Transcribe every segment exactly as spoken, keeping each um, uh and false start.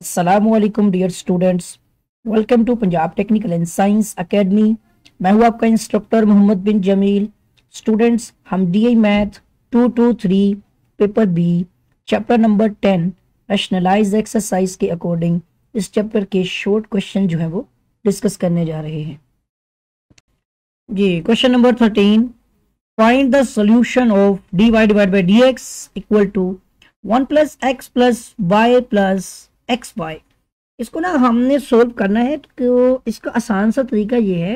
अस्सलामुअलैकुम dear students, welcome to Punjab technical and science academy. मैं हूं आपका इंस्ट्रक्टर मोहम्मद बिन जमील। स्टूडेंट्स, हम DI math two two three paper B chapter number ten rationalise exercise के according इस chapter के शॉर्ट क्वेश्चन जो है वो डिस्कस करने जा रहे हैं। जी, question number thirteen, find the solution of D Y divide by D X equal to one plus X plus Y plus X Y. इसको ना हमने सोल्व करना है, तो इसका आसान सा तरीका ये है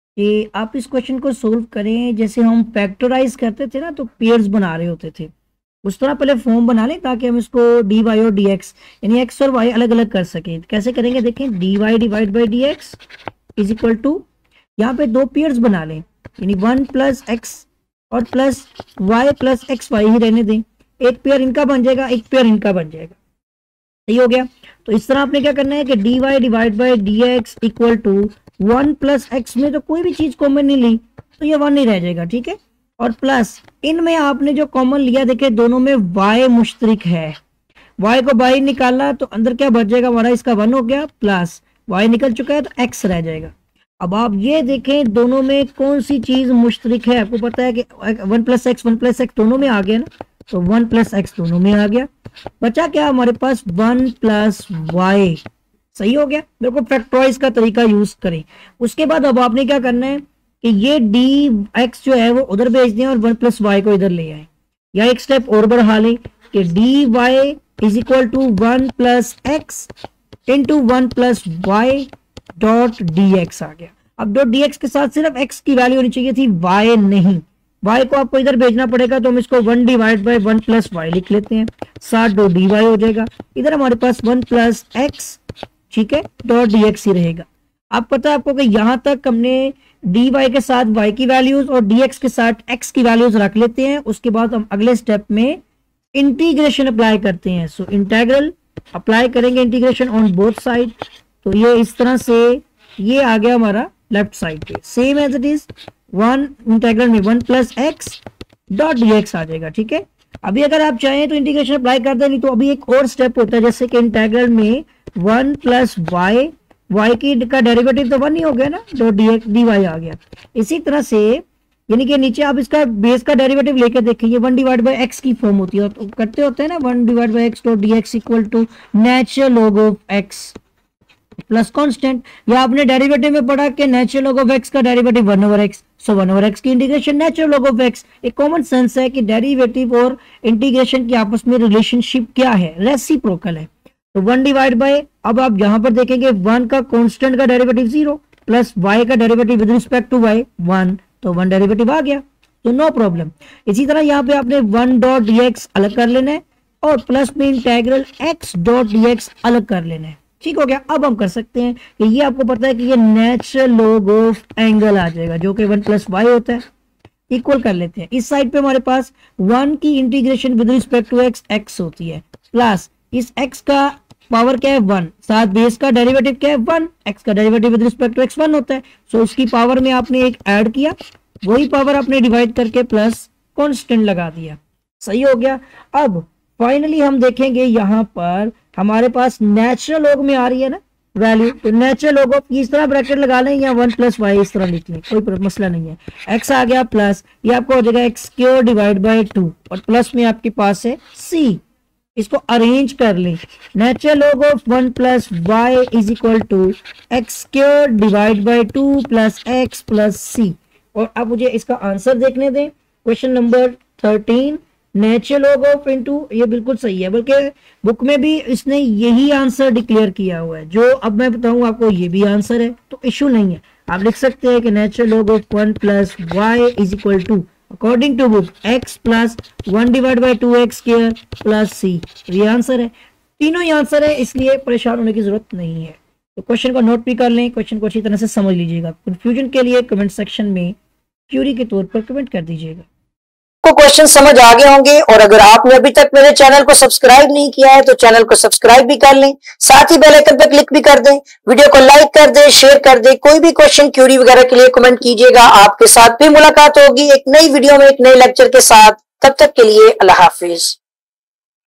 कि आप इस क्वेश्चन को सोल्व करें जैसे हम फैक्टराइज करते थे ना, तो पेयर्स बना रहे होते थे, उस तरह पहले फॉर्म बना लें ताकि हम इसको डी वाई और डी एक्स यानी एक्स और वाई अलग अलग कर सकें। कैसे करेंगे देखें, D Y divide by D X is equal to, यहाँ पे दो पेयर्स बना लें यानी वन प्लस एक्स और plus Y plus X Y ही रहने दें। एक पेयर इनका बन जाएगा, एक पेयर इनका बन जाएगा, सही हो गया। तो इस तरह आपने क्या करना है कि D Y divide by D X equal to one plus X में तो कोई भी चीज कॉमन नहीं ली तो ये वन ही रह जाएगा, ठीक है। और प्लस इनमें आपने जो कॉमन लिया, देखे दोनों में वाई मुश्तरिक है, वाई को बाहर निकाला तो अंदर क्या बच जाएगा हमारा, इसका वन हो गया, प्लस वाई निकल चुका है तो एक्स रह जाएगा। अब आप ये देखें दोनों में कौन सी चीज मुश्तरिक है। आपको पता है कि one plus X one plus X दोनों में आ गया ना, तो वन प्लस एक्स दोनों में आ गया, बचा क्या हमारे पास वन प्लस वाई, सही हो गया। बिल्कुल फैक्टराइज का तरीका यूज करें। उसके बाद अब आपने क्या करना है कि ये डी एक्स जो है वो उधर भेज दें और वन प्लस वाई को इधर ले आए, या एक स्टेप और बढ़ा लें कि D Y is equal to one plus X into one plus Y dot D X आ गया। अब डॉट डी एक्स के साथ सिर्फ एक्स की वैल्यू होनी चाहिए थी, वाई नहीं। वाई को आपको इधर भेजना पड़ेगा, तो हम इसको one divide by one plus Y लिख लेते हैं, साथ डॉट डी वाई हो जाएगा। इधर हमारे पास वन प्लस एक्स, ठीक है, डॉट डी एक्स ही रहेगा। अब पता है आपको कि यहां तक हमने डी वाई के साथ वाई की वैल्यूज और डी एक्स के साथ एक्स की वैल्यूज रख लेते हैं। उसके बाद हम अगले स्टेप में इंटीग्रेशन अप्लाई करते हैं। सो इंटीग्रल अप्लाई करेंगे, इंटीग्रेशन ऑन बोथ साइड। तो ये इस तरह से ये आ गया हमारा लेफ्ट साइड पे, same as it is one integral में one plus X dot D X आ जाएगा, ठीक है। अभी अगर आप चाहें तो इंटीग्रेशन अप्लाई कर दें, नहीं तो अभी एक और स्टेप होता है, जैसे कि इंटीग्रल में वन प्लस वाई, वाई की का डेरिवेटिव तो वन ही हो गया ना, dot D X D Y आ गया। इसी तरह से यानी कि नीचे आप इसका बेस का डेरिवेटिव लेकर देखें, ये वन डिवाइड बाई एक्स की फॉर्म होती है, तो करते होते हैं ना, one divide by X dot D X equal to natural log of X plus constant. या आपने डेरिवेटिव में पढ़ा कि नेचुरल लॉग ऑफ एक्स का derivative one over X, so one over X की integration natural log of X. एक common sense है कि डेरिवेटिव और इंटीग्रेशन की आपस में रिलेशनशिप क्या है, रेसिप्रोकल है। तो वन डिवाइड बाय, अब आप यहां पर देखेंगे वन का कांस्टेंट का डेरिवेटिव जीरो प्लस वाई का derivative with respect to Y one, तो वन डेरिवेटिव आ गया, तो नो प्रॉब्लम। इसी तरह यहाँ पे आपने वन डॉट डी एक्स अलग कर लेना है और प्लस में integral X dot D X अलग कर लेना है, ठीक हो गया। अब हम कर सकते हैं कि ये आपको पता है कि ये नेचुरल लॉग ऑफ एंगल आ जाएगा जो कि वन प्लस वाई होता है, इक्वल कर लेते हैं। इस साइड पे हमारे पास वन की integration with respect to X X होती है, प्लस इस एक्स का पावर क्या है वन, साथ बेस का डेरिवेटिव क्या है वन, एक्स का derivative with respect to X one होता है। सो उसकी पावर में आपने एक ऐड किया, वही पावर आपने डिवाइड करके प्लस कांस्टेंट लगा दिया, सही हो गया। अब फाइनली हम देखेंगे यहाँ पर हमारे पास नेचुरल लॉग में आ रही है ना वैल्यू, तो नेचुरल लॉग ऑफ इस तरह ब्रैकेट लगा लें या वन प्लस वाई इस तरह लिख लें, कोई मसला नहीं है। एक्स आ गया प्लस, ये आपको हो जाएगा X cube divide by two और प्लस में आपके पास है सी। इसको अरेंज कर लें, natural log of one plus Y is equal to X cube divide by two plus X plus C. और अब मुझे इसका आंसर देखने दें, question number thirteen, natural log of into, ये बिल्कुल सही है, बल्कि बुक में भी इसने यही आंसर डिक्लेयर किया हुआ है। जो अब मैं बताऊं आपको ये भी आंसर है, तो इशू नहीं है। आप लिख सकते हैं कि natural log of one plus Y is equal to according to book X plus one divide by two X square plus C. ये आंसर है, तीनों ही आंसर है, इसलिए परेशान होने की जरूरत नहीं है। तो क्वेश्चन को नोट भी कर लें, क्वेश्चन को अच्छी तरह से समझ लीजिएगा। कंफ्यूजन के लिए कमेंट सेक्शन में क्यूरी के तौर पर कमेंट कर दीजिएगा। को क्वेश्चन समझ आ गए होंगे, और अगर आपने अभी तक मेरे चैनल को सब्सक्राइब नहीं किया है तो चैनल को सब्सक्राइब भी कर लें, साथ ही बेल आइकन पर क्लिक भी कर दें, वीडियो को लाइक कर दें, शेयर कर दें। कोई भी क्वेश्चन क्यूरी वगैरह के लिए कमेंट कीजिएगा। आपके साथ भी मुलाकात होगी एक नई वीडियो में एक नए लेक्चर के साथ। तब तक के लिए अल्लाह हाफिज।